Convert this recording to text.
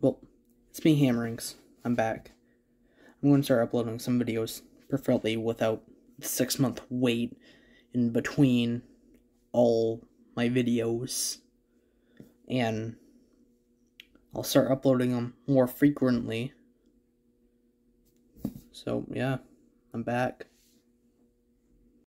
Well, it's me, Hammerings. I'm back. I'm going to start uploading some videos, preferably without the 6-month wait in between all my videos. And I'll start uploading them more frequently. So, yeah, I'm back.